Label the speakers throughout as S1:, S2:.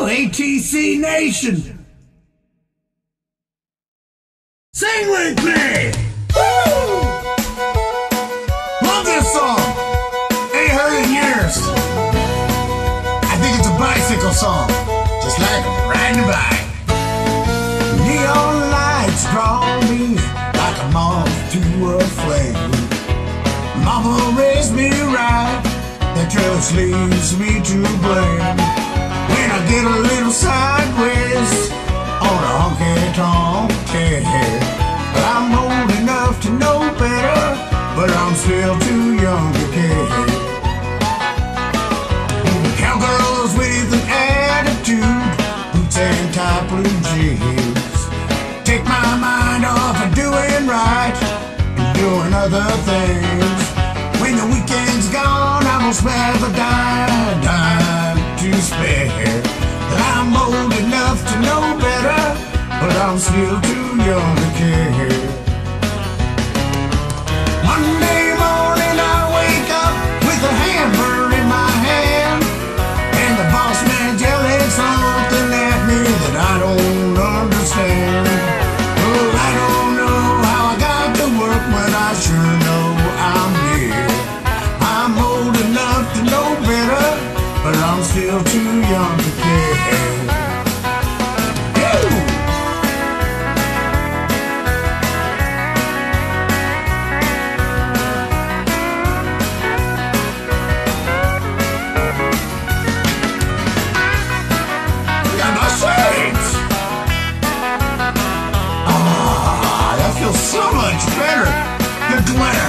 S1: ATC Nation. Sing with me. Woo! Love this song. Ain't heard it in years. I think it's a bicycle song, just like riding a bike. Neon lights draw me like a moth to a flame. Mama raised me right, that just leaves me to blame. When I get a little sideways on a honky-tonk chair, I'm old enough to know better, but I'm still too young to care. Cowgirls with an attitude, boots and tight blue jeans, take my mind off of doing right and doing other things. When the weekend's gone, I won't spare the dime to spare. I'm old enough to know better, but I'm still too young to care. Monday morning I wake up with a hammer in my hand, and the boss man yelling something at me that I don't understand. Oh, I don't know how I got to work, but I sure know I'm here. I'm old enough to know better, but I'm still too young to care. So much better than glitter.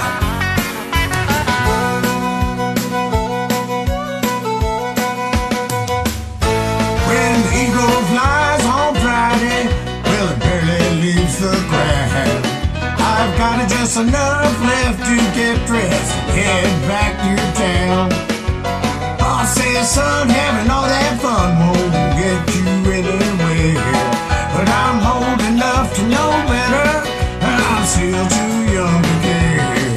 S1: When the eagle flies on Friday, well, it barely leaves the ground. I've got just enough left to get dressed and head back to town. Boss says, son, having all that fun won't get you anywhere, but I'm old enough to know better, still too young to care.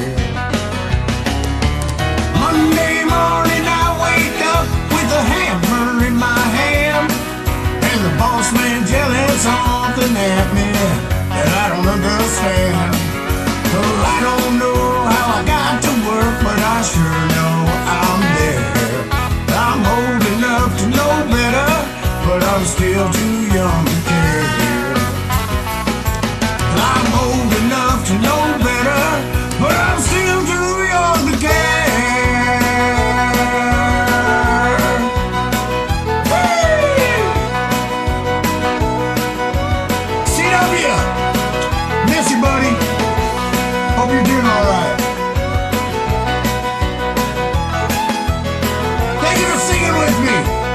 S1: Monday morning I wake up with a hammer in my hand, and the boss man yelling something at me that I don't understand. Oh, I don't know how I got to work, but I sure know I'm there. I'm old enough to know better, but I'm still too young to care. I'm old enough to know better, but I'm still too young to care. Hey! CW, miss you, buddy. Hope you're doing all right. Thank you for singing with me.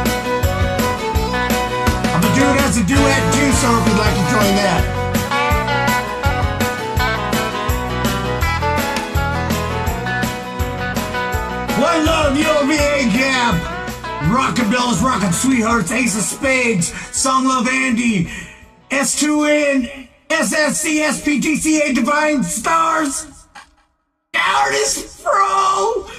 S1: I'm gonna do it as a duet too, so if you'd like to join that. One love, UVA Gap. Rockin' Bells, Rockin' Sweethearts, Ace of Spades, Song Love Andy, S2N, SSC, SPTCA, Divine Stars, Artist Pro.